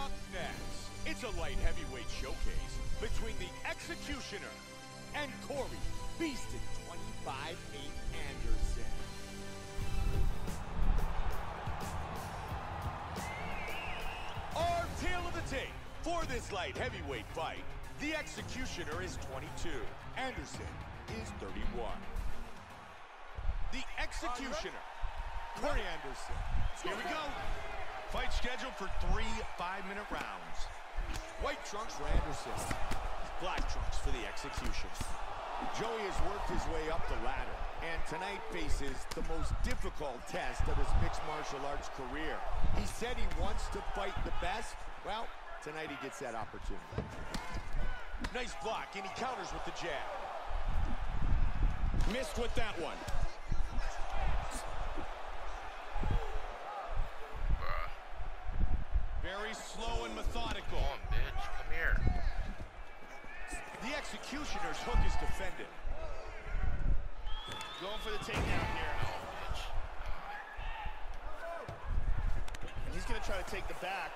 Up next, it's a light heavyweight showcase between the Executioner and Corey Beastin' 25-8 Anderson. Our tale of the tape for this light heavyweight fight. The Executioner is 22. Anderson is 31. The Executioner, Corey Anderson. Here we go. Fight scheduled for 3 5-minute rounds. White trunks for Anderson. Black trunks for the Executioner. Joey has worked his way up the ladder, and tonight faces the most difficult test of his mixed martial arts career. He said he wants to fight the best. Well, tonight he gets that opportunity. Nice block, and he counters with the jab. Missed with that one. Very slow and methodical. Come on, bitch. Come here. The Executioner's hook is defended. Going for the takedown here. No, bitch. And he's going to try to take the back.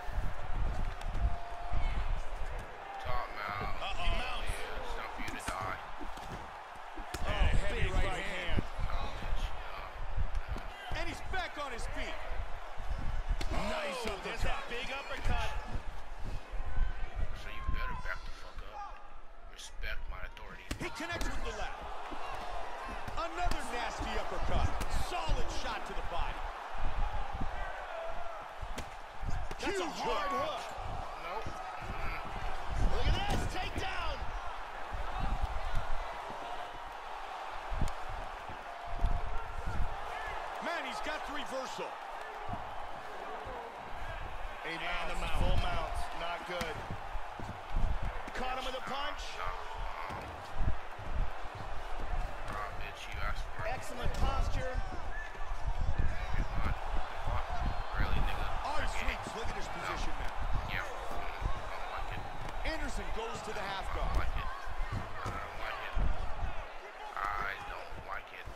Top mount. Uh-oh. Yeah, it's not for you to die. Oh, heavy big right hand. No, bitch. No. And he's back on his feet. Nice uppercut. There's that big uppercut. So you better back the fuck up. Respect my authority. He connects with the left. Another nasty uppercut. Solid shot to the body. That's a hard hook. Nope. Look at this. Takedown. Man, he's got the reversal. And full mount. Not good. Caught him with a punch. Bitch, you asked for it. Excellent posture. Really, nigga. Oh, he sweeps. Look at his position now. Yeah. I don't like it. Anderson goes to the half I don't guard. like it. I don't like it. I don't like it.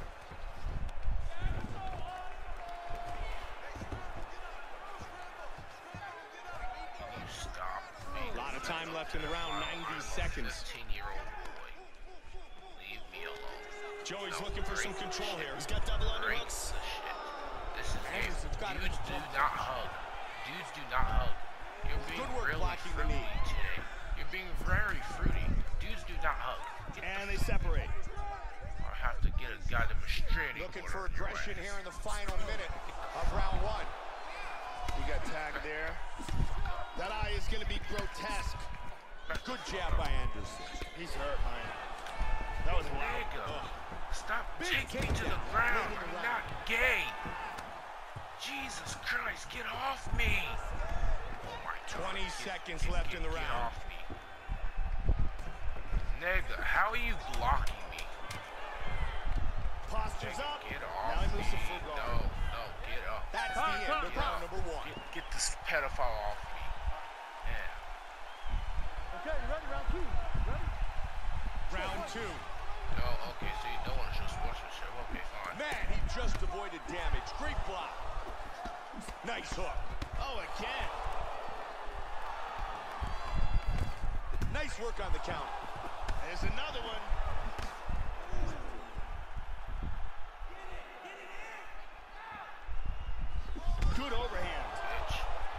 You stop me. A lot of time left in the round, 90 seconds. 15-year-old boy. Leave me alone. Joey's No, looking for some break control shit. here. He's got double Break underhooks. the shit. This is Anderson's got Dudes him do bumped. not hug. Dudes do not hug. You're being Good work really blocking the fruity knee. today. You're being very fruity. Dudes do not hug. And they separate. I have to get a goddamn restraining Looking order for on your aggression ass. here in the final minute of round one. You got tagged there. That eye is going to be grotesque. Good jab by Anderson. He's hurt, man. That was loud. Nigga, stop Big taking me to the takedown. ground. Late in the I'm round. not gay. Jesus Christ, get off me. Oh my God. 20 seconds left in the Get round. off me. Nigga, how are you blocking me? Posture's up. Get Now off he me. moves to full guard. No, get up. That's the end of round number one. Get this pedophile off me. Yeah. Okay, you ready? Round two. Ready? Round two. No, okay, so you don't want to show sportsmanship. Okay, fine. Man, he just avoided damage. Great block. Nice hook. Oh, again. Nice work on the count. There's another one. Good overhand. Bitch.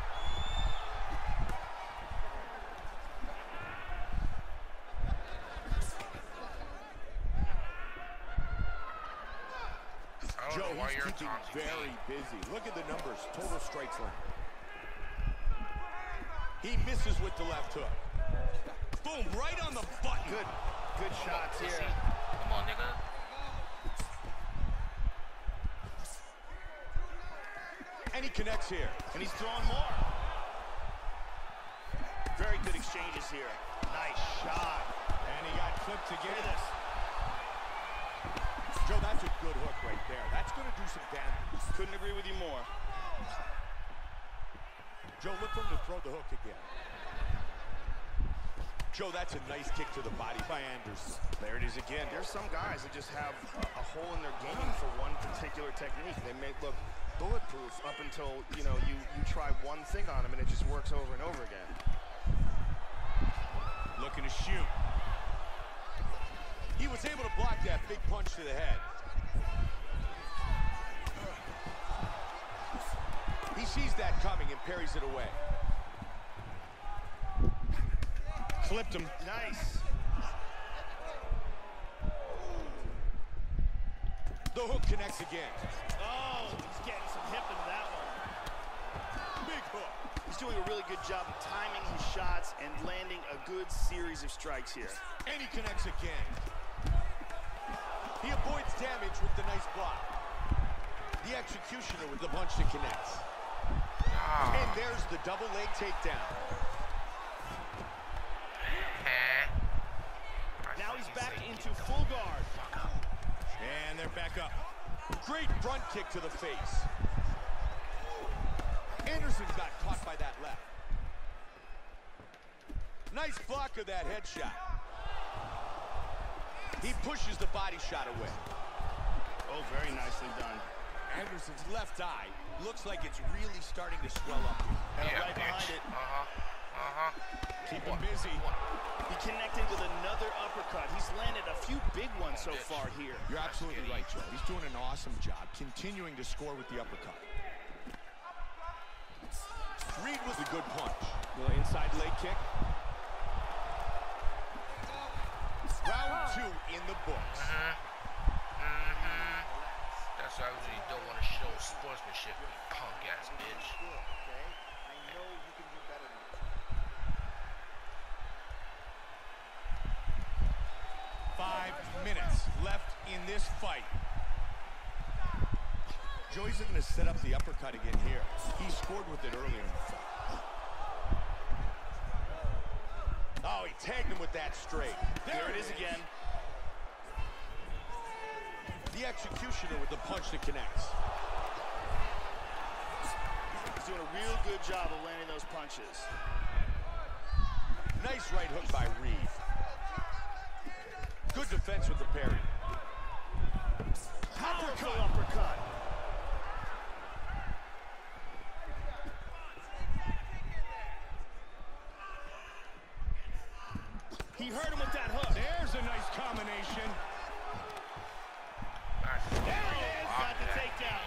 I don't Joe, know why he's you're keeping taunting very me. busy. Look at the numbers. Total strikes land. He misses with the left hook. Boom, right on the button. Good shots Pussy. here. Come on, nigga. And he connects here. And he's throwing more. Very good exchanges here. Nice shot. And he got clipped Look again. at this. Joe, that's a good hook right there. That's going to do some damage. Couldn't agree with you more. Joe, look for him to throw the hook again. Joe, that's a nice kick to the body by Anderson. There it is again. There's some guys that just have a hole in their game for one particular technique. They may look bulletproof up until, you know, you try one thing on him and it just works over and over again. Looking to shoot. He was able to block that big punch to the head. He sees that coming and parries it away. Clipped him. Nice. The hook connects again. Oh, he's getting some hip into that one. Big hook. He's doing a really good job of timing his shots and landing a good series of strikes here. And he connects again. He avoids damage with the nice block. The executioner with the punch that connects. And there's the double leg takedown. Now he's back into full guard. And they're back up. Great front kick to the face. Anderson got caught by that left. Nice block of that headshot. He pushes the body shot away. Oh, very nicely done. Anderson's left eye looks like it's really starting to swell up. And right behind it. Keep him busy. He connected with another uppercut. He's landed a few big ones so far here. You're absolutely right, Joe. He's doing an awesome job continuing to score with the uppercut. Reed was a good punch. Little inside leg kick. Round 2 in the books. That's why you don't want to show sportsmanship, you punk-ass bitch. I know you can do better than this. 5 minutes left in this fight. Joey's going to set up the uppercut again here. He scored with it earlier in the fight. Oh, he tagged him with that straight. There it is again. The executioner with the punch that connects. He's doing a real good job of landing those punches. Nice right hook by Reed. Good defense with the parry. Powerful uppercut. He hurt him with that hook. There's a nice combination. There it is. Got the takedown.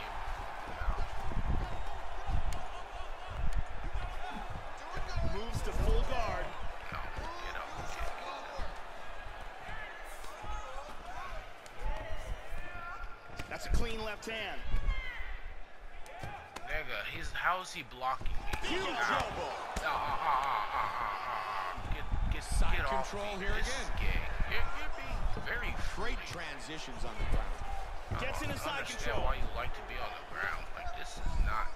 Moves to full guard. That's a clean left hand. Nigga, how is he blocking me? Huge elbow. Get Side off control me. here This again. is gay. You're being very Great free. transitions on the ground. Gets into side Understand control. why you like to be on the ground. Like, this is dumb.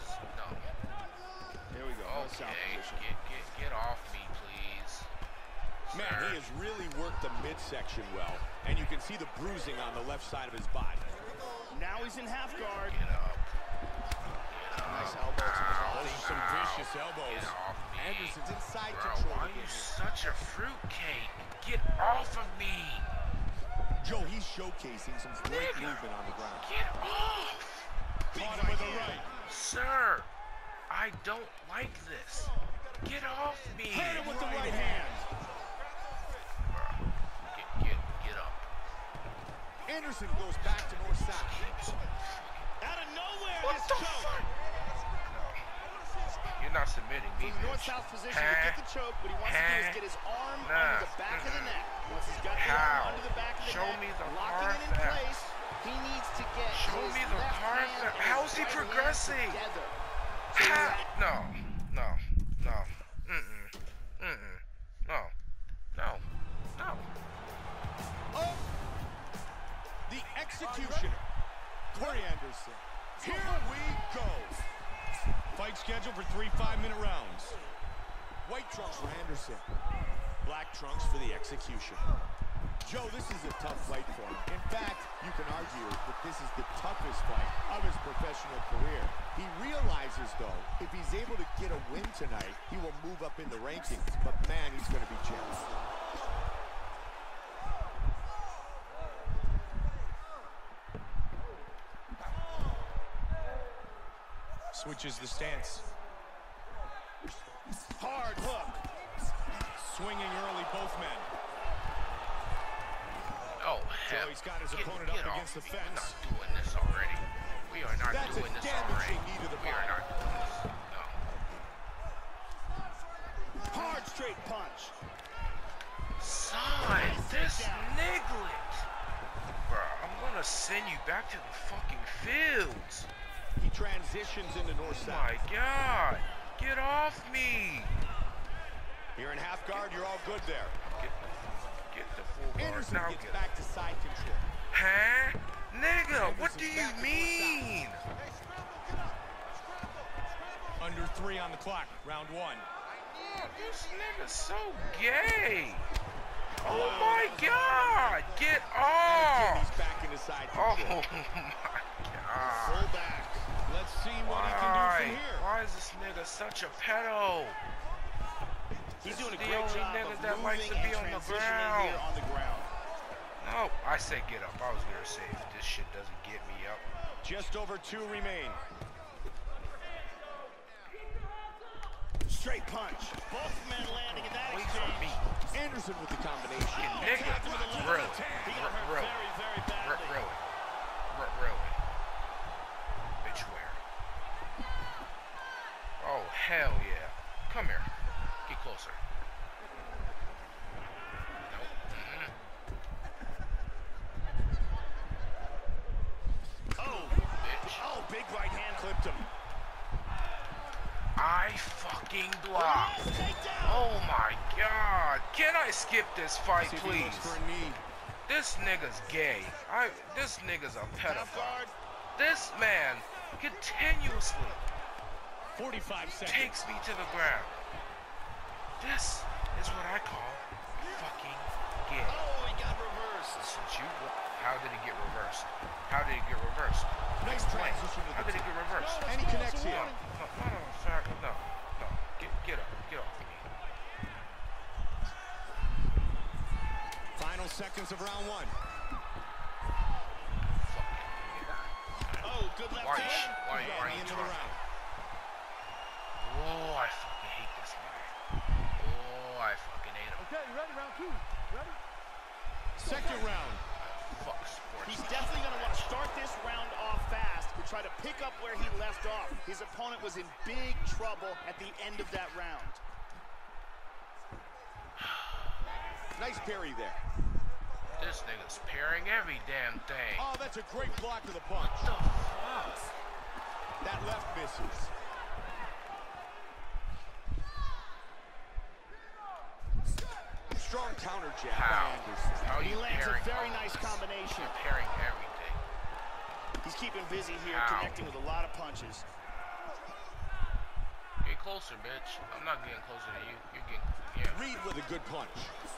There we go. No south Okay, position. get off me, please. Man, Sir. he has really worked the midsection well, and you can see the bruising on the left side of his body. Now he's in half guard. Get up. Nice elbow to the body. Those are some vicious elbows. Get off me. Anderson's in side Bro, control why are again you here. such a fruitcake? Get off of me. Joe, he's showcasing some great movement on the ground. Get off. Caught him with a right. Sir, I don't like this. Get off me. Hurt him with the right hand. Get up. Anderson goes back to north side. Out of nowhere, What this the choke. fuck? You're not submitting me, From the bitch. north-south position to get the choke, what he wants to do is get his arm under the back of the neck. Once he's got the arm under the back of the Show neck, me the locking it in carpet. place, he needs to get Show his me the left carpet. hand and How his is he right hand progressing? together. No. Oh! The executioner, Corey Anderson. Here we go. Fight scheduled for 3 5-minute rounds. White trunks for Anderson. Black trunks for the execution. Joe, this is a tough fight for him. In fact, you can argue that this is the toughest fight of his professional career. He realizes, though, if he's able to get a win tonight, he will move up in the rankings. But, man, he's going to be challenged. Switches the stance. Hard hook. Swinging early, both men. Oh, hell. Joey's got his opponent up against the We're fence. not doing this already. We are not That's doing a this damaging already. knee to the We are body. not doing this. No. Hard straight punch. Son, this niglet. Bro, I'm gonna send you back to the fucking fields. He transitions into north Oh side. my god. Get off me. You're in half guard, you're all good there. Get the full guard. Anderson Now gets get back to side control. Huh? Nigga, what Anderson's do you back to north mean? Under 3 on the clock. Round 1. Oh, this nigga's so gay. Oh my god. Get off. He's back into side Oh control. my god. Full back. Let's see what he can do Why? from here. Why is this nigga such a pedo? He's doing a The great only job nigga of that likes to moving be and on the transitioning here ground. on the ground. No, I said get up. I was gonna say if this shit doesn't get me up. Just over 2 remain. Straight punch. Both men landing in that Wait for me. Anderson with the combination. Nigga, really? He got hurt Really? very, very badly. Really? Really? Bitch, where? Oh, hell yeah. Come here. Get closer. Nope. Oh, Bitch. oh, big right hand clipped him. I fucking blocked. Oh my god. Can I skip this fight, See if he looks please? for a knee. This nigga's gay. This nigga's a Half pedophile. guard. This man continuously 45 seconds. takes me to the ground. This is what I call fucking gay. Oh, he got reversed. Since you, how did it get reversed? How did it get reversed? Nice Explain. transition to How the did it get reversed? And he connects here. No, sorry, no. Get up, get off me. Final seconds of round 1. Oh, good left Why hand. are you Into the talking? round. Oh, I fucking hate this guy. Oh, I fucking hate him. Okay, you ready? Round 2. Ready? Second round. Fuck sports. He's definitely going to want to start this round off fast to try to pick up where he left off. His opponent was in big trouble at the end of that round. Nice parry there. This nigga's parrying every damn thing. Oh, that's a great block to the punch. What the fuck? That left misses. Strong counter jab by How? Anderson. How are He you lands a parrying very all nice this? combination. You're parrying everything. He's keeping busy here, Ow. connecting with a lot of punches. Get closer, bitch. I'm not getting closer to you. You're getting, yeah. Reed with a good punch.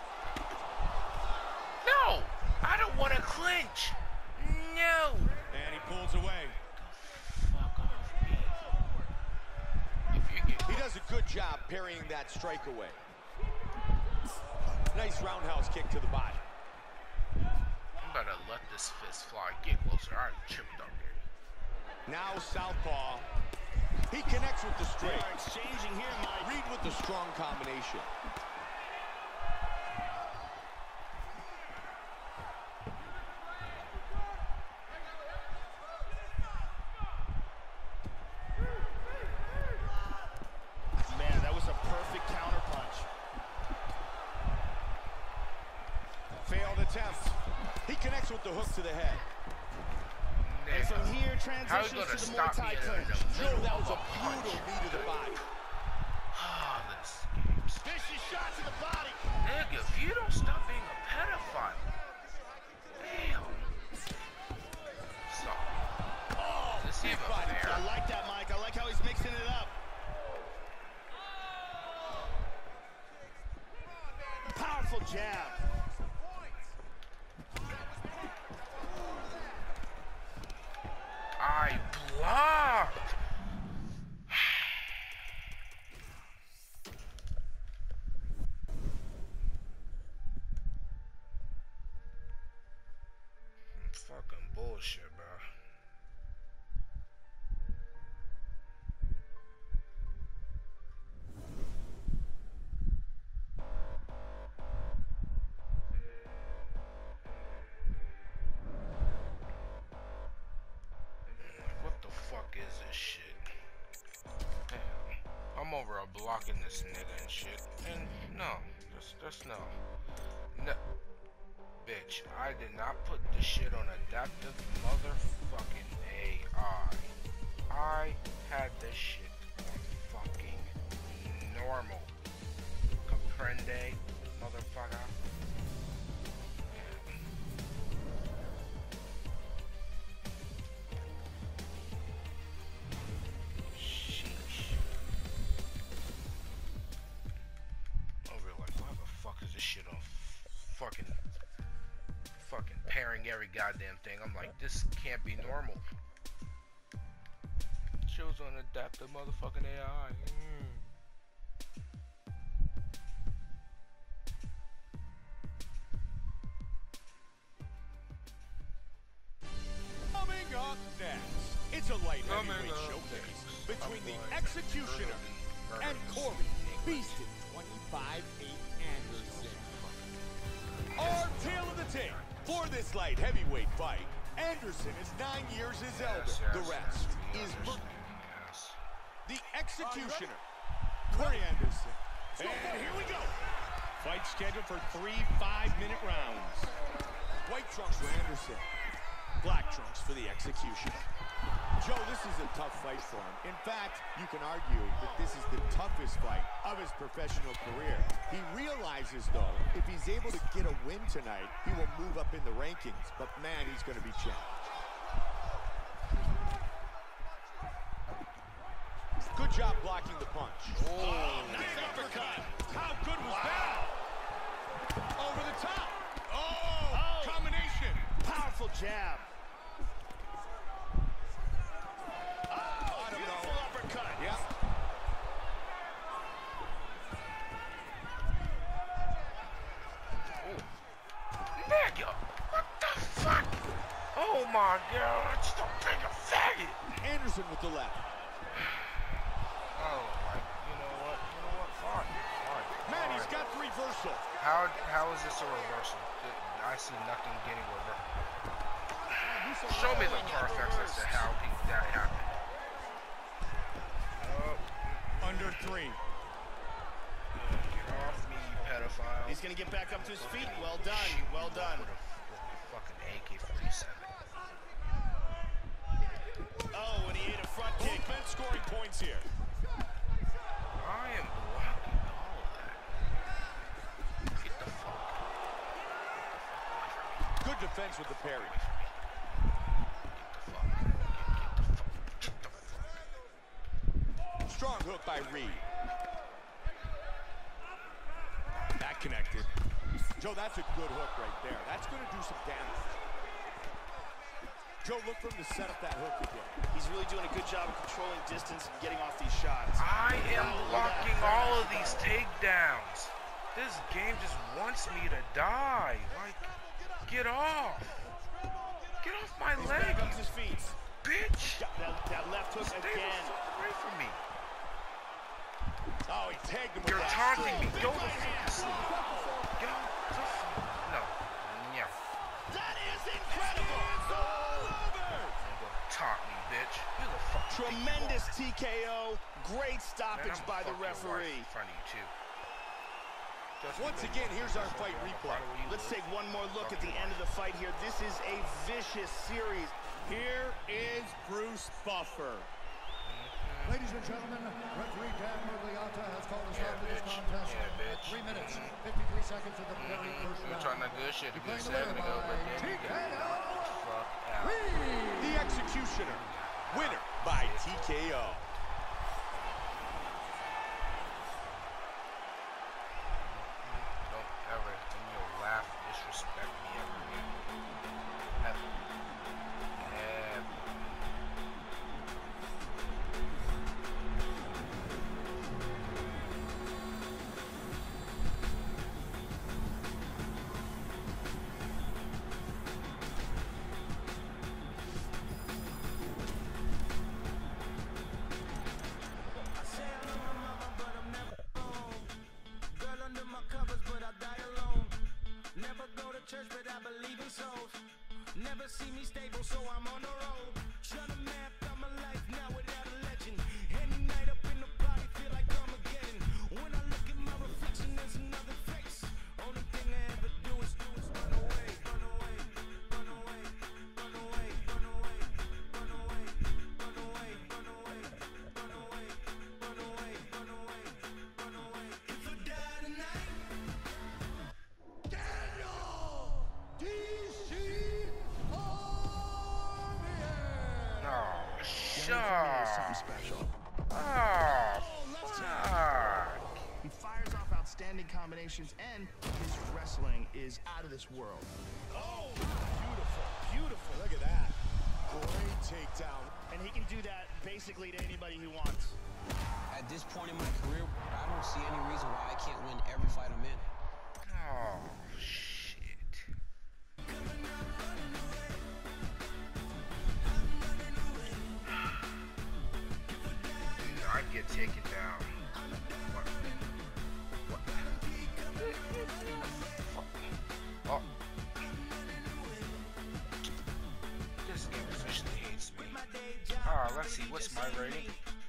No! I don't want to clinch. No! And he pulls away. Fuck off me. If you get He does a good job parrying that strike away. Nice roundhouse kick to the body. I'm about to let this fist fly. Get closer. I already tripped up here. Now southpaw. He connects with the They straight. are exchanging here, Mike. Reed with the strong combination. Man, that was a perfect counter punch. Failed attempt. He connects with the hook to the head. And Nigga. from here, How you transitions gonna to the Muay stop me Thai in clinch. the Joe, middle that was of a a punch? brutal knee to the body. Ah, this game's... Vicious shot to the body. Nigga, if you don't stop being a pedophile. Damn. Stop. Oh, Is this even body fair? I like that, Mike. I like how he's mixing it up. Powerful jab. I blocked. Fucking bullshit, bro. blocking this nigga and shit. And no, just no. No. Bitch, I did not put the shit on adaptive motherfucking AI. I had this shit on fucking normal. Comprende, motherfucker? Fucking pairing every goddamn thing. I'm like, this can't be normal. Shows on adaptive motherfucking AI. Coming up next, it's a light heavyweight showcase between the Executioner and Corey Beastin 25-8 Anderson. Our tale of the tape for this light heavyweight fight. Anderson is 9 years his elder. The rest is the Executioner, Corey Anderson. And here we go. Fight scheduled for 3 5-minute rounds. White trunks for Anderson. Black trunks for the Executioner. Joe, this is a tough fight for him. In fact, you can argue that this is the toughest fight of his professional career. He realizes, though, if he's able to get a win tonight, he will move up in the rankings. But, man, he's going to be challenged. Good job blocking the punch. Oh, nice uppercut. How good was that? Over the top. Oh, combination. Powerful jab. Yeah. Nigga, what the fuck? Oh my god, I just don't think a faggot. Anderson with the left. Oh, like, you know what? Fine. Man, he's got the reversal. How is this a reversal? I see nothing getting reversed. Show me the Carfax as to how that happened. Under 3. Get off me, you pedophile. He's gonna get back up to his feet. Well done. Well done. With a fucking AK-47. Oh, and he ate a front kick. Both scoring points here. I am blocking all of that. Get the fuck away from me. Good defense with the parry. Strong hook by Reed. That connected. Joe, that's a good hook right there. That's going to do some damage. Joe, look for him to set up that hook again. He's really doing a good job of controlling distance and getting off these shots. I am blocking all of these takedowns. This game just wants me to die. Like, get off. Get off my leg, Back up to his feet. bitch. That left hook Stay again. away from me. Oh, he tagged him with You're that taunting me. straight. Go the fuck to sleep. Get off the fuck. No. Yeah. That is incredible. You're gonna taunt me, bitch. Who the fuck? Tremendous TKO. Great Man, stoppage I'm by the fucking right referee. in front of you too. Once again, here's our fight replay. Let's take one more look at the end of the fight here. This is a vicious series. Here is Bruce Buffer. Ladies and gentlemen, referee Dan Murgliata has called a stop to this contest at 3 minutes, 53 seconds of the very first We're round. trying to good shit to get Declaring 7 the to go, but winner then you got by fuck out. The Executioner, winner by TKO. Don't ever, in your laugh, disrespect me ever again. Ever. Ever. Church, but I believe in souls. Never see me stable, so I'm on the road. Shut a map, got my life now without a legend. Any night up in the party, feel like Armageddon. something special. Oh, fuck. He fires off outstanding combinations, and his wrestling is out of this world. Oh, beautiful, beautiful. Look at that. Great takedown. And he can do that basically to anybody he wants. At this point in my career, I don't see any reason why I can't win every fight I'm in. Oh, shit. I'd get taken down. What? Oh. This game officially hates me. Let's see, what's my rating?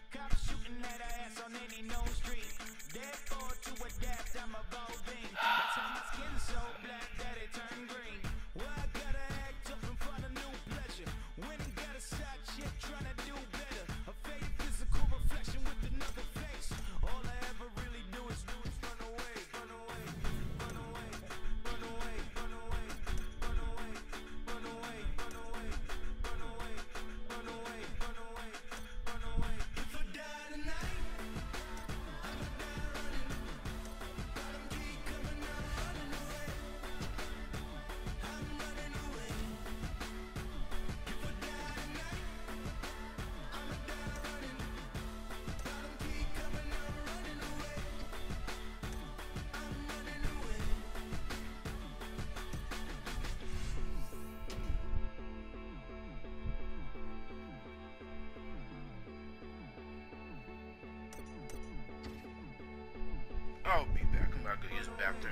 I'll be back. I'm not gonna use it back there.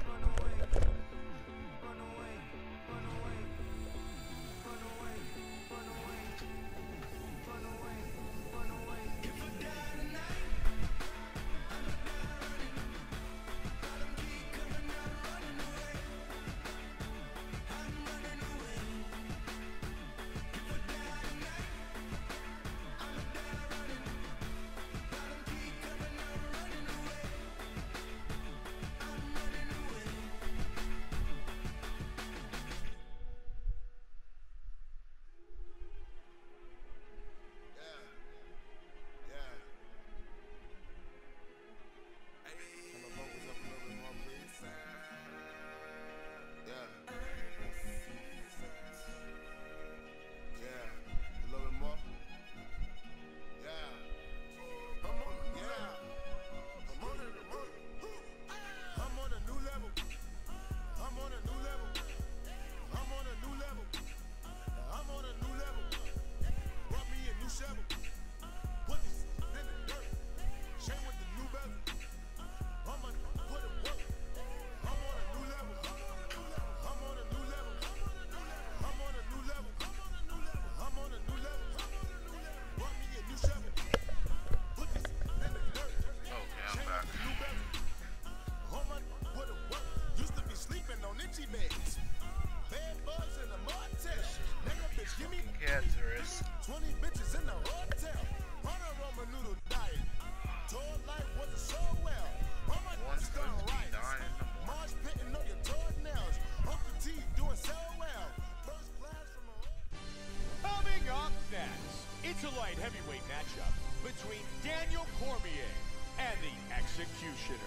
It's a light heavyweight matchup between Daniel Cormier and the Executioner.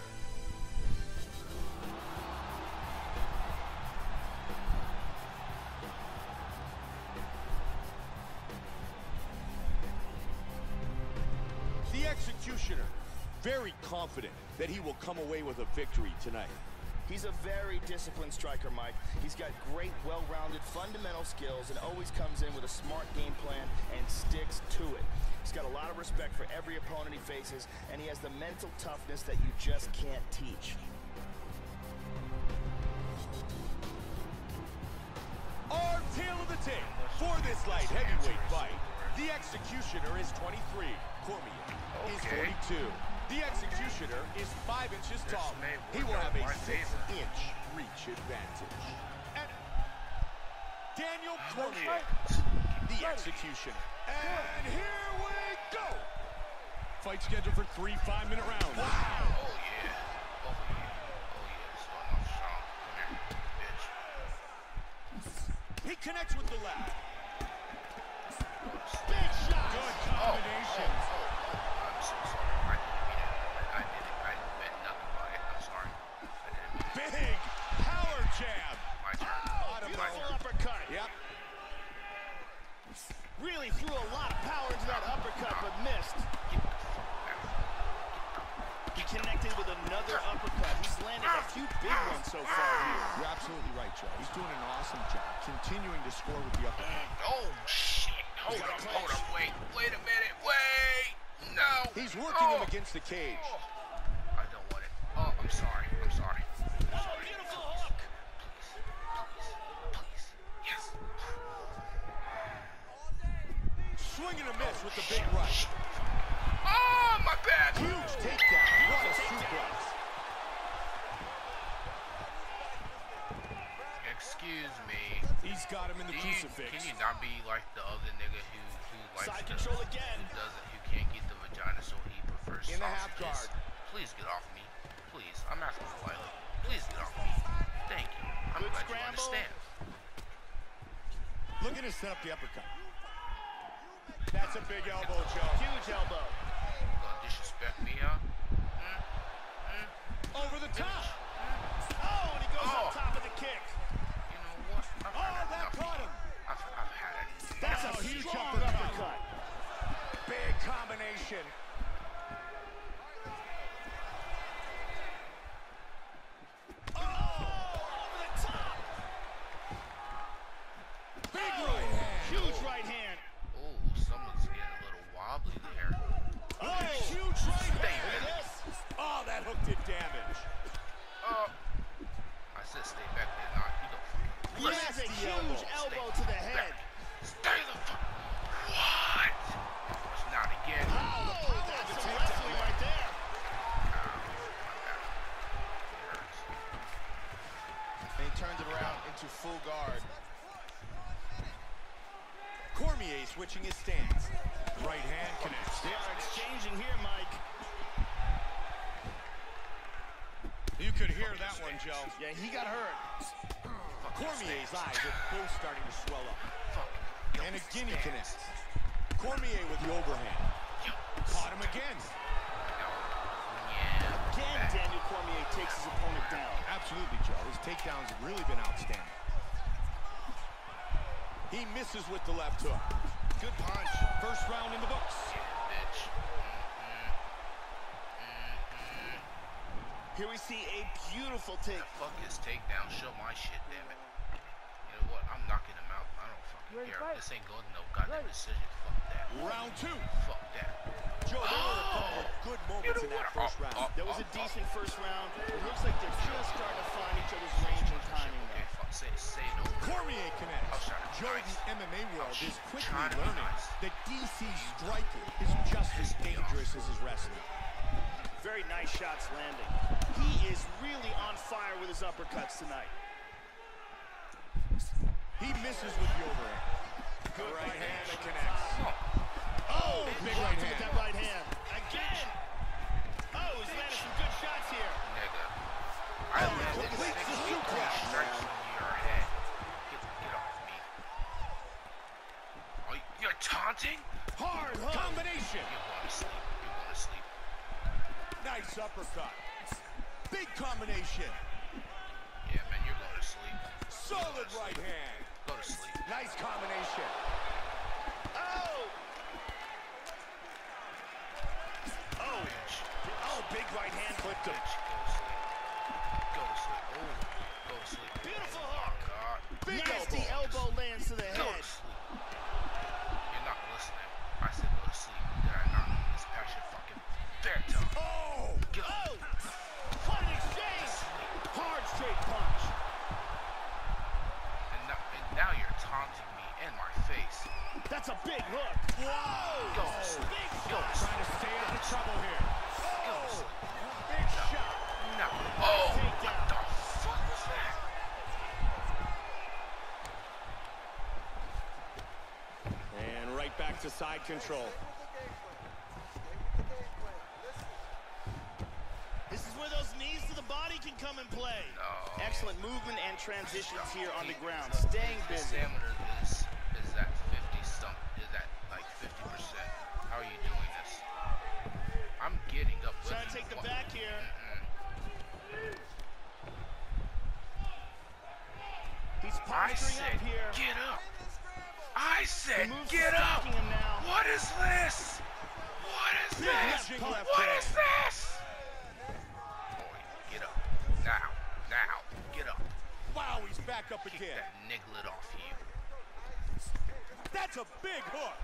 The Executioner, very confident that he will come away with a victory tonight. He's a very disciplined striker, Mike. He's got great, well-rounded fundamental skills and always comes in with a smart game plan and sticks to it. He's got a lot of respect for every opponent he faces, and he has the mental toughness that you just can't teach. Our tale of the tape for this light heavyweight fight. The Executioner is 23. Cormier is 42. The Executioner is 5 inches tall. He will have a 6-inch reach advantage. And Daniel Cormier, the Executioner. And here we go! Fight scheduled for 3 5-minute rounds. Wow! Oh yeah. Oh yeah. Oh yeah. Come here, bitch. He connects with the left. Big shot. Good combination. combination. I'm so sorry. I didn't mean it. I meant nothing by it. I'm sorry. I didn't mean it. Big power jab. My turn. Beautiful uppercut. Yep. Really threw a lot of power into that uppercut, but missed. Get the fuck back. He connected with another uppercut. He's landed a few big ones so far here. You're absolutely right, Joe. He's doing an awesome job, continuing to score with the uppercut. Oh, shit. Hold up. Wait a minute. Wait. No. He's working him against the cage. Oh. I don't want it. Oh, I'm sorry. Oh, beautiful hook. Please. Yes. Swing and a miss with the big right. Oh, my bad. Huge takedown. What a suplex. Excuse me. He's got him in the crucifix. Can you not be like the other nigga who likes Side control again. who can't get the vagina, so he prefers In the half sausages? guard. Please get off me. Please. I'm asking politely. Please get off me. Thank you. I'm Good glad scramble. you understand. Looking to set up the uppercut. That's a big elbow, Joe. Huge elbow. Gonna disrespect me, huh? Over the top. Oh, and he goes on top of the kick. You know what? I've had That enough. caught him. I've had it. That's a huge strong uppercut. Big combination. Over the top. Big right hand. Huge right hand. Oh, someone's getting a little wobbly there. Huge right Stay hand. back. Oh, that hook did damage. I said stay back there, not you don't. That's a huge elbow to the head. Stay the fuck. What? It's not again. Oh, that's some wrestling right there. And he turned it around into full guard. Cormier switching his stance. Right hand connects. They are exchanging here, Mike. You could hear that one, Joe. Yeah, he got hurt. Cormier's eyes are both starting to swell up. Fuck. And again he connects. Cormier with the overhand. Caught him again. Again, Daniel Cormier takes his opponent down. Absolutely, Joe. His takedowns have really been outstanding. He misses with the left hook. Good punch. First round in the books. Bitch. Here we see a beautiful take. Fuck his takedown. Show my shit, damn it. You know what? I'm knocking him out. I don't fucking care. This ain't going to no goddamn decision. Fuck that. Round two. Fuck that. Joe, there were a couple of good moments in that first round. That was a decent first round. It looks like they're just starting to find each other's range and timing Okay, now. fuck. Say no. Cormier connects. Joe, the MMA world is quickly learning that DC striking is just as dangerous as his wrestling. Very nice shots landing. He is really on fire with his uppercuts tonight. He misses with the overhand. Good right hand that connects. Oh, big blocked right him with hand. that right hand. Again. Oh, he's landed some good shots here. Nigga. I landed completes the 6 suplex. strikes on your head. Get off me. Oh, you're taunting? Hard combination. You're going to sleep. You're going to sleep. Nice uppercut. Big combination. Yeah, man, you're going to sleep. Solid right hand. Go to sleep. Nice combination. Oh! Oh! Bitch. Oh, big right hand clipped him. Bitch, go to sleep. Go to sleep. Oh, go to sleep. Beautiful Oh, hook. God. Big Nasty elbow lands to the Go head. to sleep. You're not listening. I said go to sleep. Did I not? This passion fucking fair tongue. Oh! Go. Oh! What an exchange! Hard straight punch. And now you're taunting me in my face. That's a big hook. Whoa! Go to sleep. Big Go to shot. sleep. Trying to stay out of trouble here. Go to sleep. Big shot. No. Oh! Takedown. What the fuck was that? And right back to side control. This is where those knees to the body can come and play. No. Excellent movement and transitions here on the ground. Staying His busy. stamina is at 50 something. Is at like 50%. How are you doing getting up with Trying to take the back here. He's posturing up here. Get up. I said, The move's get up. attacking him now. What is this? What is this? Left punch. What is this? Boy, get up. Now, get up. Wow, he's back up Kick again. that niglet off you. That's a big hook.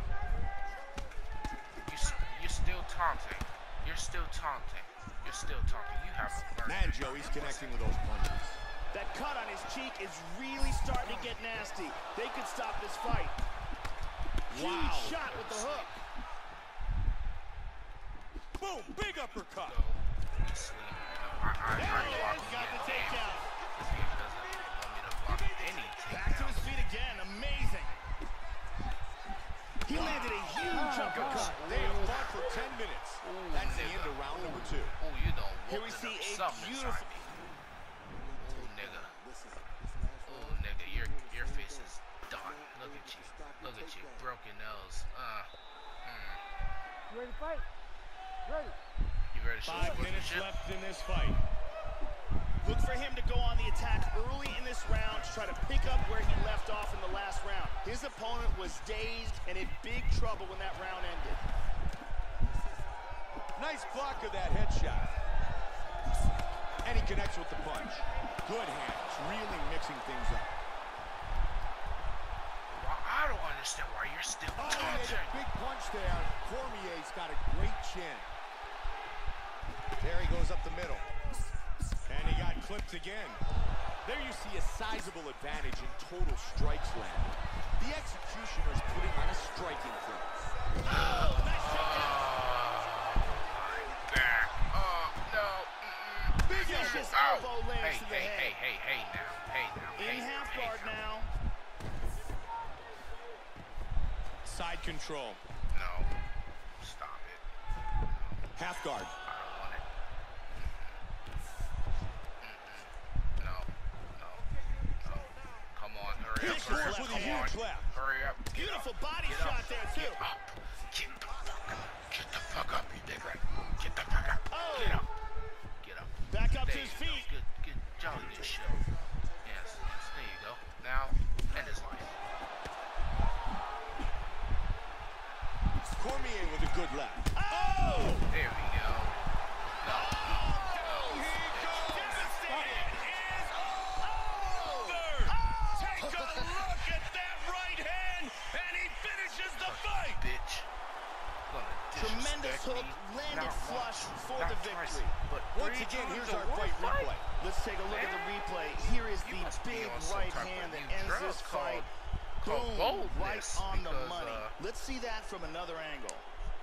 You're still taunting. You're still taunting. You're still taunting. You haven't learned. Man, Joe, he's connecting with those punches. That cut on his cheek is really starting to get nasty. They could stop this fight. Wow. Huge shot with the hook. Boom, big uppercut. So, you sleep. I block Got the takedown. This game doesn't want me to block any takedown. Back to his feet again. Amazing. He landed a huge uppercut. They have fought for 10 minutes. That's the end of round number 2. Oh, you don't Here want we see a something beautiful... inside me. Oh, nigga, your face is done. Look at you. Look at you. Broken nose. You ready to fight? Ready. You ready to show 5 minutes left in this fight. Look for him to go on the attack early in this round to try to pick up where he left off in the last round. His opponent was dazed and in big trouble when that round ended. Nice block of that headshot. And he connects with the punch. Good hands, really mixing things up. Well, I don't understand why you're still Oh, he made a taunting. big punch there. Cormier's got a great chin. There he goes up the middle. And he got clipped again. There you see a sizable advantage in total strikes landed. The executioner's putting on a striking force. Oh, nice takedown. Back. No. Big vicious elbow lands to the head. Hey now. In half guard now. Side control. No. Stop it. Half guard. I don't want it. No. Come on, hurry up. Big force with a huge left. Hurry up. Get Beautiful up. body Get shot up. there, too. Get up. Get the fuck up, you big rat. Get the fuck up. Oh. Get up. Get up. Back up to There his you go. feet. Good, jolly good show. Yes, there you go. Now, end his life. Cormier with a good left. Oh! There we go. No. Take a look at that right hand, and he finishes the fight. Bitch. Tremendous hook, landed flush for the victory. But Once again, here's our fight replay. Let's take a look at the replay. Here is the big right hand that ends this fight. Boom, right on the money. Let's see that from another angle.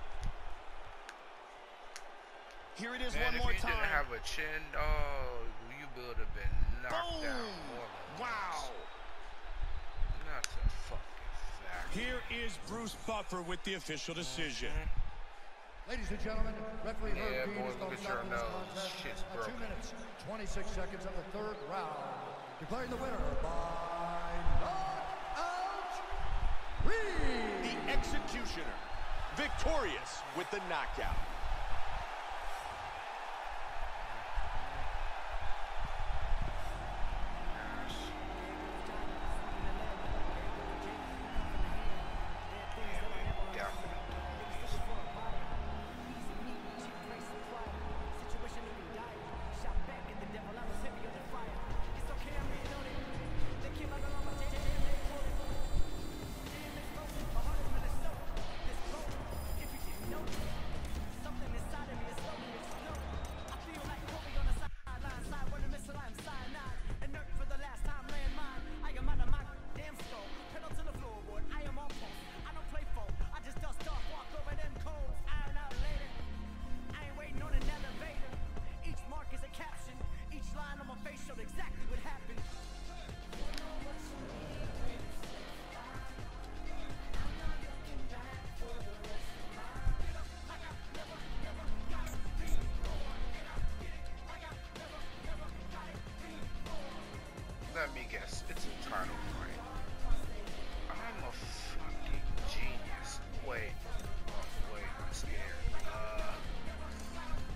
Here it is one more time. If you didn't have a chin, you would have been knocked down more than Wow. That's a fucking fact. Here is Bruce Buffer with the official decision. Ladies and gentlemen, referee Yeah, Herb Dean boy, is going look to at your stop this nose. contest Shit's at 2 broken. minutes, 26 seconds of the third round. Declaring the winner by knockout, Reed. The executioner, victorious with the knockout. Let me guess, it's a title fight. I'm a fucking genius. Wait, I'm scared.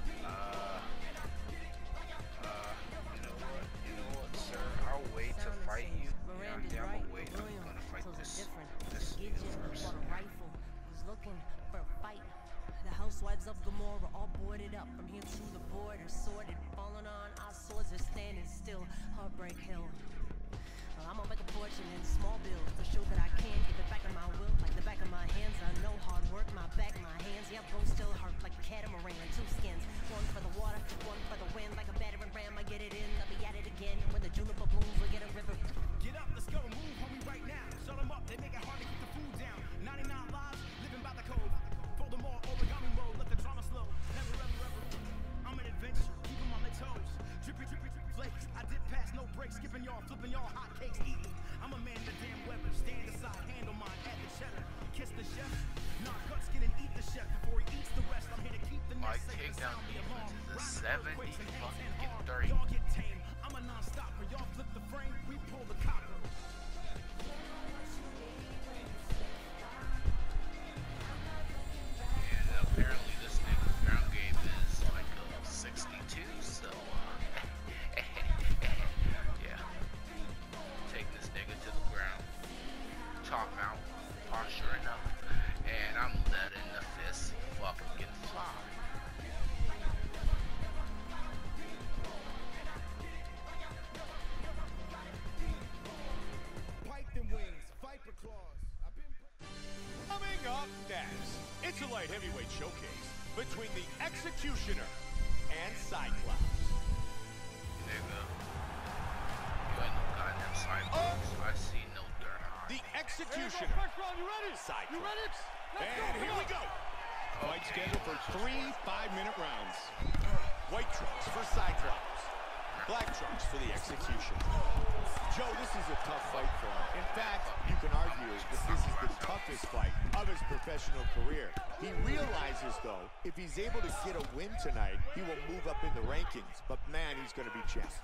Heartbreak Hill. I'm gonna make a fortune in small bills to show that I can give it back in my will, like the back of my hands. I know hard work, my back, my hands, yeah, both still hurt like a catamaran. Two skins, one for the water, one for the wind. Like a battering ram, I get it in, I'll be at it again. When the juniper blooms, we get a river. Get up, let's go, move, homie, right now. Shut them up, they make it hard to keep the food down. 99 lives, living by the code. Fold them all, origami mode, let the drama slow. Never, ever, ever. I'm an adventure, keep them on their toes. Drippy, drippy, drippy flakes. I dip past, no breaks, skipping y'all, flipping y'all hot cakes, eating. I'm a man in the damn weather. Stand aside, handle mine, add the cheddar. Kiss the chef, knock guts, skin and eat the chef before he eats the rest. I'm here to keep the My next safe and takedown sound the alarm. defense is a Rapid 70 earthquakes and hands and fucking arm. 30. Y'all get tame. I'm a non-stopper. Y'all flip the frame, we pull the copper. And apparently this nigga's ground game is like a 62, so yeah. Take this nigga to the ground. Top mount, posturing up, and I'm letting the fist fucking fly. Python wings, viper claws. Coming up next, it's a light heavyweight showcase between the Executioner and Cyclops. Nigga, you ain't no goddamn Cyclops. I see no dirt on The me. Executioner. You ready? Cyclops. You ready? And here we go. Fight scheduled for 3 5-minute rounds. White trunks for Cyclops. Black trunks for the Execution. Joe, this is a tough fight for him. In fact, you can argue that this is the toughest fight of his professional career. He realizes, though, if he's able to get a win tonight, he will move up in the rankings. But, man, he's going to be challenged.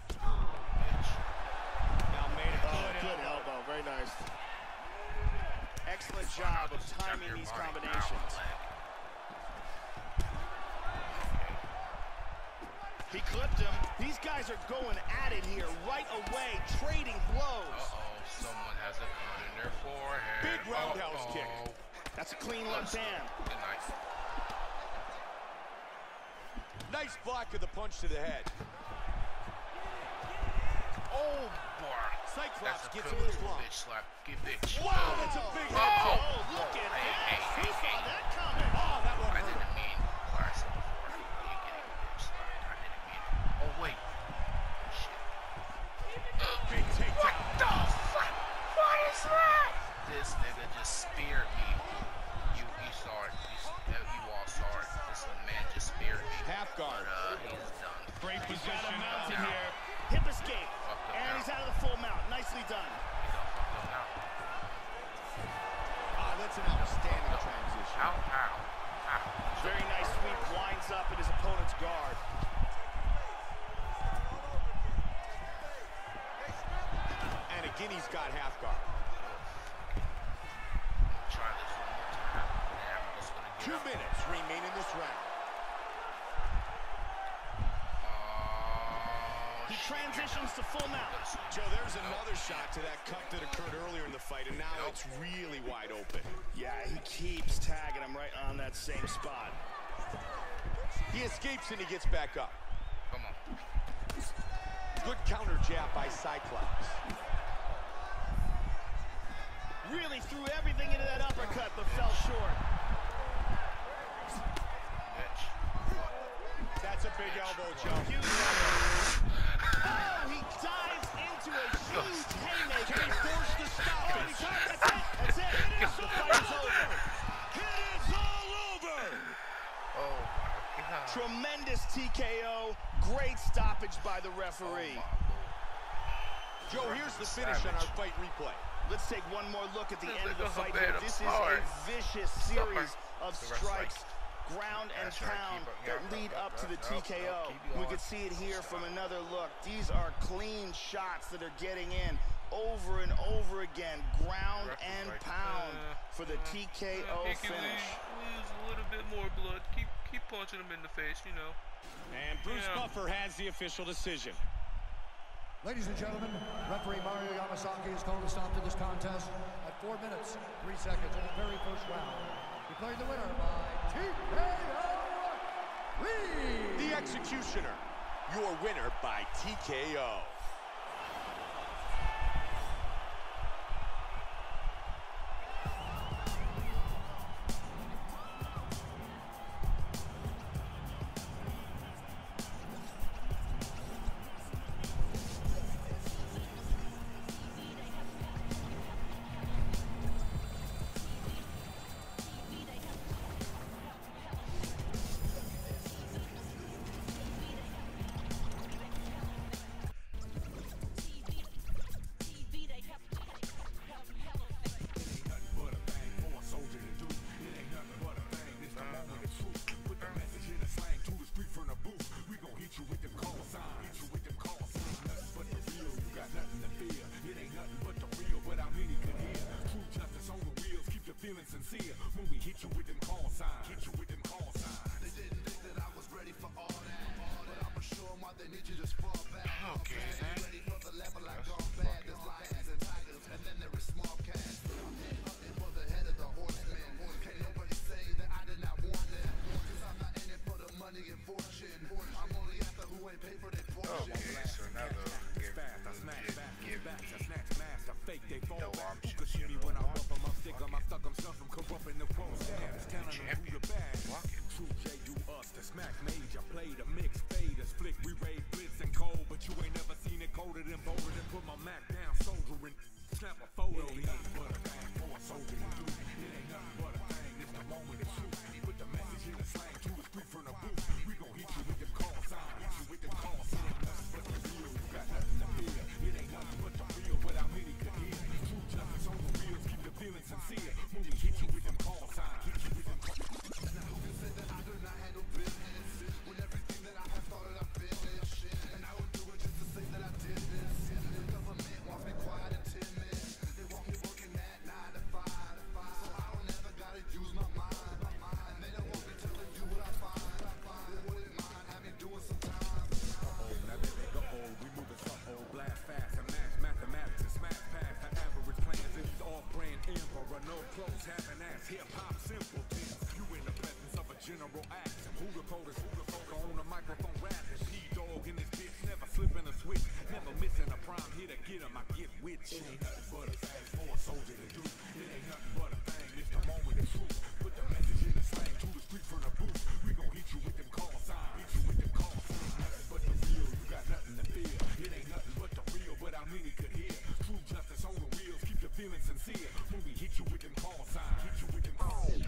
Now made a good elbow. Very nice. Excellent job of timing these combinations. He clipped him. These guys are going at it here right away, trading blows. Uh-oh, someone has a gun in their forehead. Big roundhouse kick. That's a clean left hand. Good night. Nice block of the punch to the head. Oh, boy. Cyclops That's a gets good him with his little glove. bitch slap. Get bitch. Wow, that's a big head kick. Oh, look at that. He saw that coming. Oh, that one I hurt. didn't mean what I said before. You getting bitch slapped. I didn't mean it. Oh, wait. Shit. Big takedown. What the fuck? What is that? This nigga just speared me. You saw it. You all saw it. This man just speared me. Half guard. But, he's done. Great position. Mounted here. Hip escape. And he's out of the full mount. Nicely done. He's all fucked up now. That's an outstanding transition. Ow, ow, ow. Very nice sweep. Winds up at his opponent's guard. And again, he's got half guard. Try this one more time. Yeah, I'm just gonna get 2 up. minutes remain in this round. He transitions to full mount. Joe, there's another shot to that cut that occurred earlier in the fight, and now it's really wide open. Yeah, he keeps tagging him right on that same spot. He escapes and he gets back up. Come on. Good counter jab by Cyclops. Really threw everything into that uppercut, but fell short. Bitch. That's a big elbow, Joe. Huge elbow. Oh, he dives into a huge haymaker. He forced the stop. Oh, he tried. That's it. That's it. The fight is over. It is all over. Oh, my God. Tremendous TKO. Great stoppage by the referee. Joe, here's the finish on our fight replay. Let's take one more look at the This end of the nigga's a fight bit here. of This is a smart. vicious series of The rest strikes, ground and That's right, pound, keep it- that yeah, lead yeah, up to the yeah, TKO. keep it We going. can see it here from another look. These are clean shots that are getting in over and over again, ground and pound for the TKO He can finish. lose a little bit more blood. Keep punching him in the face, you know. And Bruce Buffer has the official decision. Ladies and gentlemen, referee Mario Yamasaki has called a stop to this contest at 4 minutes, 3 seconds in the very first round. Declaring the winner by TKO Reed. The Executioner, your winner by TKO. sincere when we hit you with them call signs. Hit you with them call signs. They didn't think that I was ready for all that, but I'ma show them why they need you just fall back. Okay, then. Ready for the level I gone bad. There's lions and tigers, and then there is small cats. I'm hunting for the head of the horseman. Can't nobody say that I did not want that. Cause I'm not in it for the money and fortune. I'm only after who ain't paid for their portion. Okay, so now they'll give I smash back, I snatch mask, I fake, they fall no back. Who options. could see me when I rough them, I stick them, I stuck them, stuff them, corrupting the pro status, telling them who the bad. True J, you us, the smack major, played a mix, fade, a split, we raid, blitz and cold, but you ain't never seen it colder than bolder than put my Mac down, soldiering, snap a photo. It ain't nothing but a thing for a soldier to do. It ain't nothing but a thing, it's the moment of truth. Put the message in the slang to the street from the booth. We gon' hit you with them call signs, hit you with them call signs. Nothing but the real, you got nothing to fear. It ain't nothing but the real, but how many could hear? True justice on the wheels, keep the feeling sincere. When we hit you with them call signs, hit you with them call signs. Now who can say that I do not handle business when everything that I have started I finished? And I would do it just to say that I did this. The government wants me quiet and timid. They want me working at 9 to 5, so I don't ever gotta use my mind. And they don't want me till they do what I find. They wouldn't mind have me doing some time. Now there they go, we moving so old, blast fast and mash mathematics and smash past the average plans. It's off-brand emperor, no clothes, having ass hip-hop simpletons. You in the presence of a general action. Who the coders, on the microphone rapping. P-Dog in this bitch, never slipping a switch, never missing a prime hit to get him, I get with you. It ain't nothing but a thing for a soldier to do. It ain't nothing but a thing, it's the moment of truth. Put the message in the slang to the street from the booth. We gon' hit you with them call signs, hit you with them call signs. Nothing but the real, you got nothing to fear. It ain't nothing but the real, but how many could hear? True justice on the wheels, keep the feeling sincere. When we hit you with them call signs, hit you with them call signs.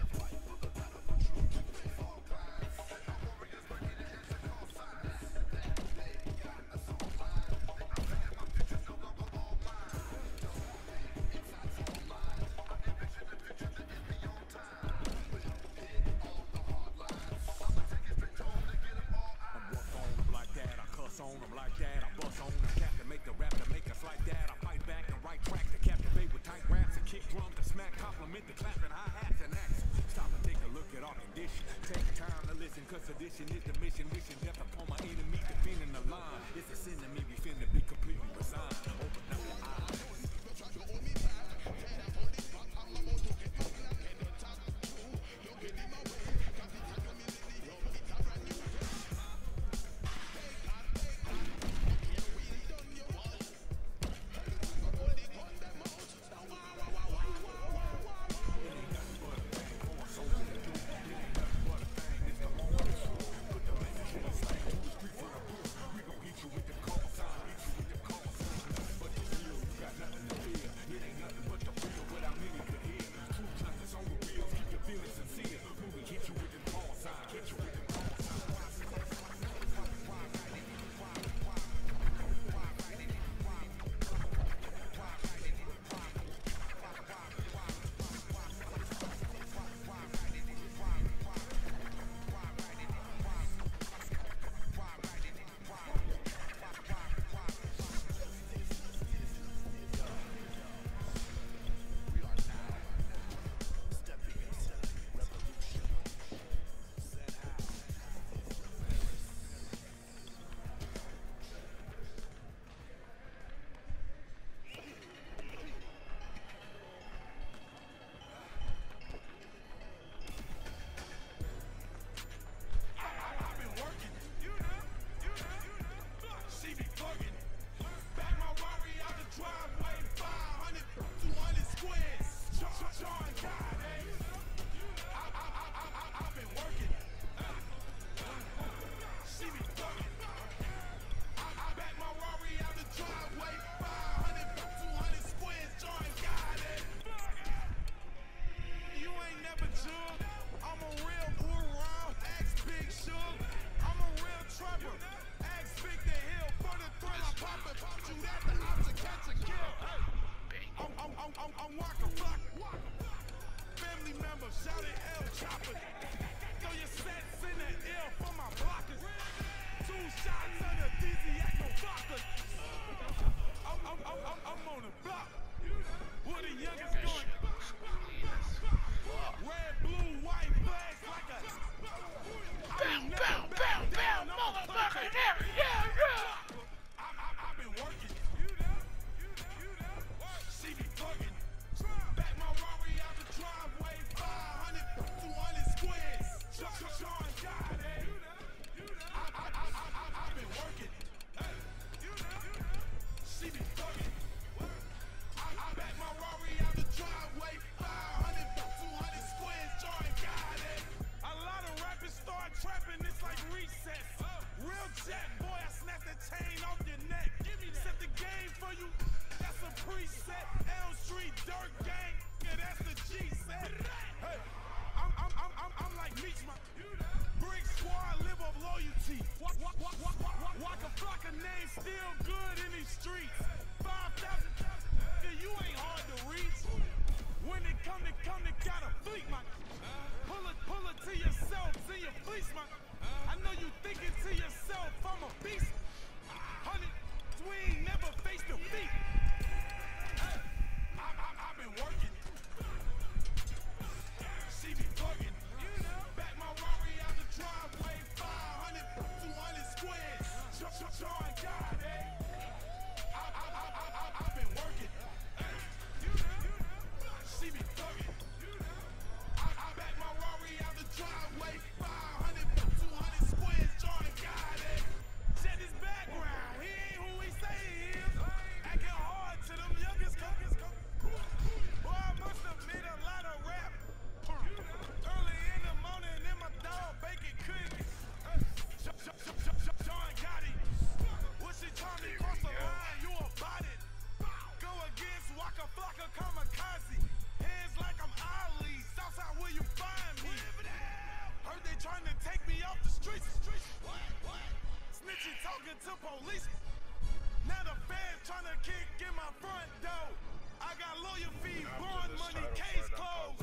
Lawyer fees, bond money, case closed.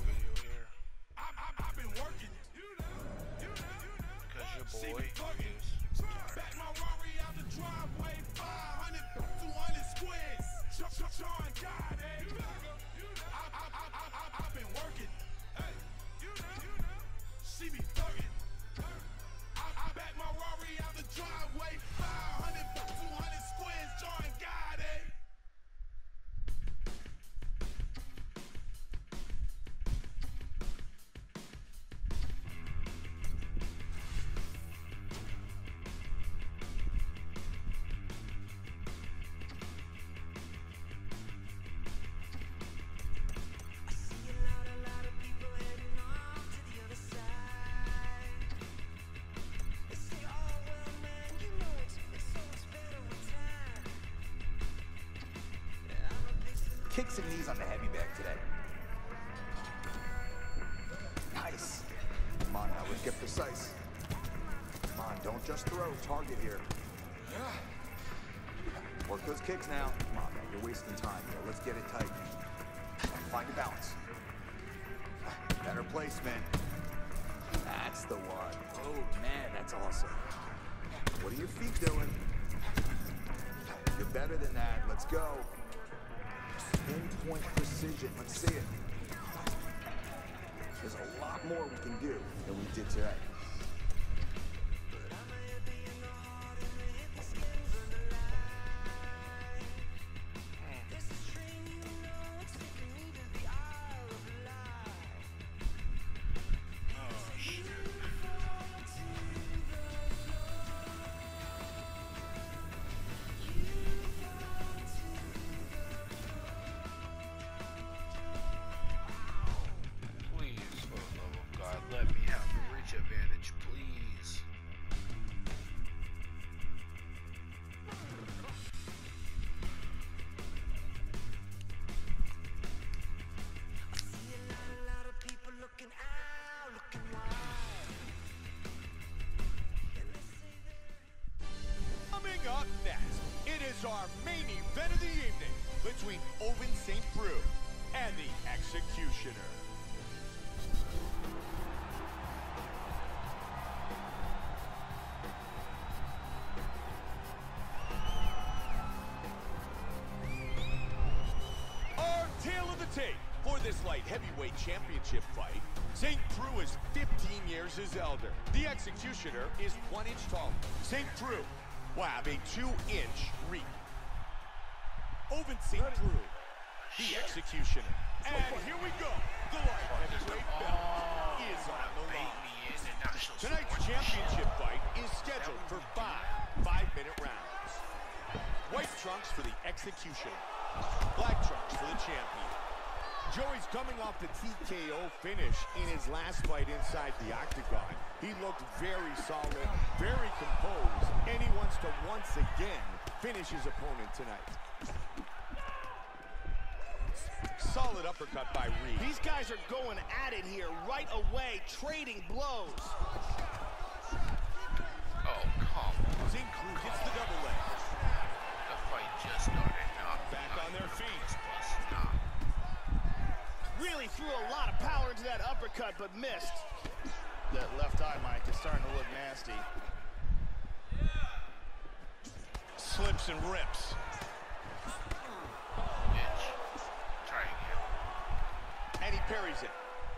I've been working. Because your boy is back my Rari out the driveway, 500, 200 squares. Sean got it. I've been working. Hey, she be thugging. I back my Rari out the driveway, 500, 200 squares. John got it. Kicks and knees on the heavy bag today. Nice. Come on now, let's get precise. Come on, don't just throw. Target here. Work those kicks now. Come on, man, you're wasting time here. Let's get it tight. Find your balance. Better placement. That's the one. Oh, man, that's awesome. What are your feet doing? You're better than that. Let's go. Pinpoint precision. Let's see it. There's a lot more we can do than we did today. Up next, it is our main event of the evening between Ovince St. Preux and the Executioner. Our tale of the tape for this light heavyweight championship fight. St. Preux is 15 years his elder. The Executioner is 1 inch taller. St. Preux will have a 2-inch reach. Ovince St. Preux, the Executioner. And here we go. The light heavyweight belt is on the line. Tonight's championship fight is scheduled for 5 5-minute rounds. White trunks for the Executioner. Black trunks for the champion. Joey's coming off the TKO finish in his last fight inside the octagon. He looked very solid, very composed, and he wants to once again finish his opponent tonight. Solid uppercut by Reed. These guys are going at it here right away, trading blows. Oh, come on. St. Preux gets the double leg. The fight just started. Back on their feet. Really threw a lot of power into that uppercut, but missed. That left eye, Mike, is starting to look nasty. Slips and rips. Bitch. Try again. And he parries it.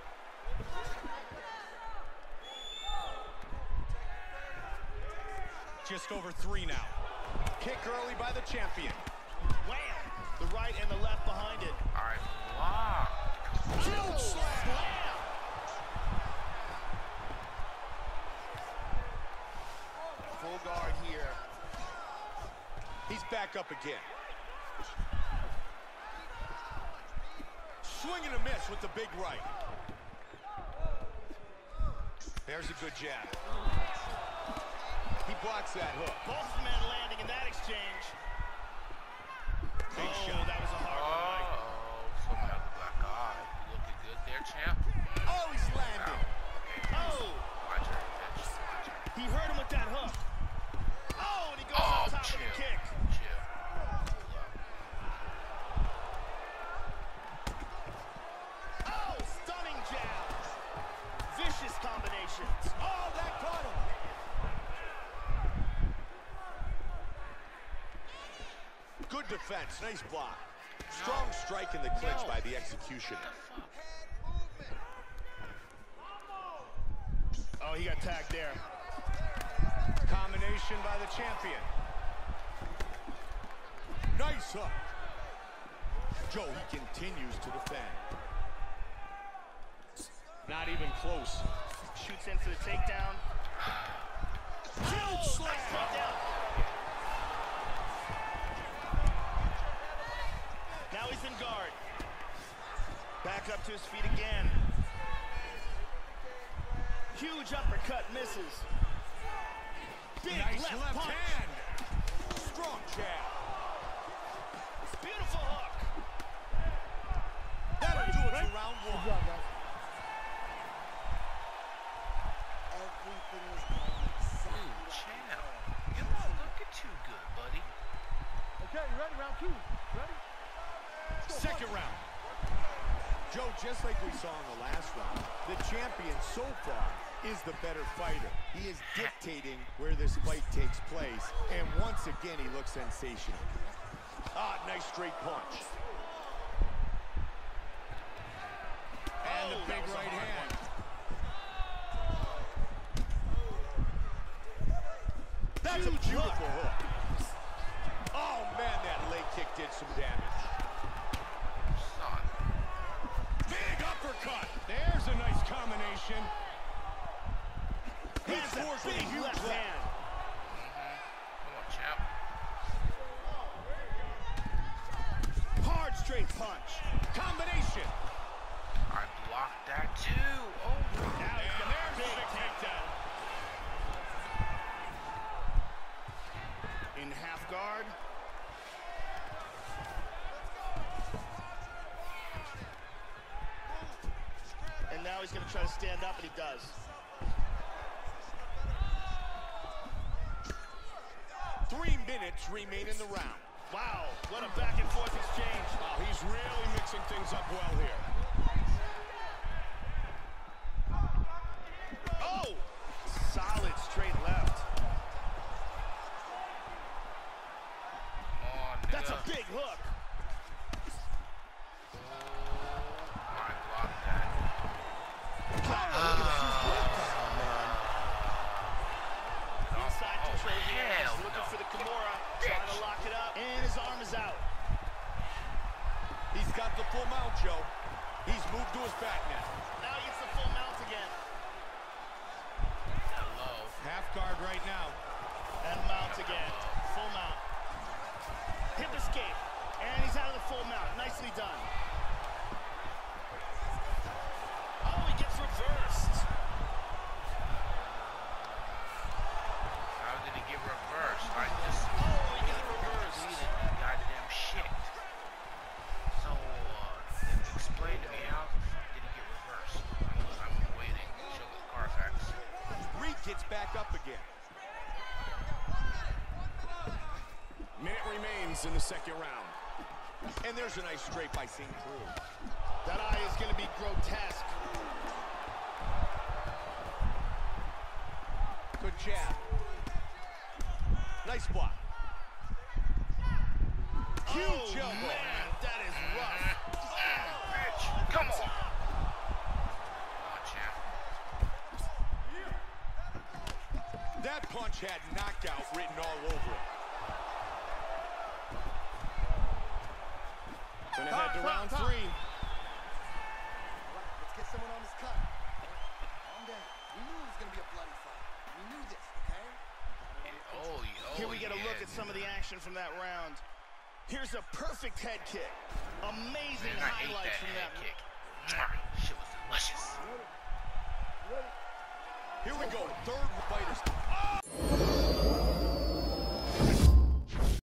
Just over 3 now. Kick early by the champion. Wham! The right and the left behind it. All right, wow. Huge slam! Full guard here. He's back up again. Swing and a miss with the big right. There's a good jab. He blocks that hook. Both men landing in that exchange. Big shot. That was a hard one, Mike. Someone has a black eye. You looking good there, champ? Oh, he's landing. Oh! My turn, bitch. My turn. He hurt him with that hook. Oh, and he goes on top of the kick. Chill. Good defense. Nice block. Strong strike in the clinch by the executioner. Oh, he got tagged there. Combination by the champion. Nice hook. Joe, he continues to defend. Not even close. Shoots in for the takedown. Huge slam. Nice takedown. Now he's in guard. Back up to his feet again. Huge uppercut, misses. Big Nice left punch. hand. Strong jab. Beautiful hook. That'll do it for round one. Good job, guys. Everything is going Ooh, champ. You're not looking too good, buddy. Okay, you ready? Round two. Ready? Second round. Joe, just like we saw in the last round, the champion so far is the better fighter. He is dictating where this fight takes place, and once again, he looks sensational. Ah, nice straight punch. And the big right hand. That's a beautiful hook. Oh, man, that leg kick did some damage. Big uppercut. There's a nice combination. He scores with a huge left hand. Come on, champ. Hard straight punch. Combination. I blocked that too. Oh, Now he's got a big takedown. In half guard. And now he's going to try to stand up, and he does. Three minutes remain in the round. Wow, what a back and forth exchange. Oh, he's really mixing things up well here. Oh, solid straight left. come on, nigga. That's a big hook. I blocked that. Inside Oh, control here. hell He's looking no. for the Kimura. Trying to lock it up. And his arm is out. He's got the full mount, Joe. He's moved to his back now. Now he gets the full mount again. Hello. Half guard right now. And mount again. Full mount. Hip escape. And he's out of the full mount. Nicely done. Oh, he gets reversed. How did he get reversed? I just Oh, he got reversed. completed the goddamn shit. So, explain to me how the fuck did he get reversed? I'm waiting. Show the Carfax. Reed gets back up again. Minute remains in the second round. And there's a nice straight by St. Cruz. That eye is going to be grotesque. Good jab. Nice block. Huge Oh, elbow. man, that is rough. Bitch, come on. Come on, champ. That punch had knockout written all over it. Gonna head to round three. Let's get someone on this cut. Calm down. We knew it was going to be a bloody fight. We knew this, okay? Here we get a look at some of the action from that round. Here's a perfect head kick. Amazing Man, I ate highlights that from head that. kick. Mwah, shit was delicious. Here we go. Third fighters.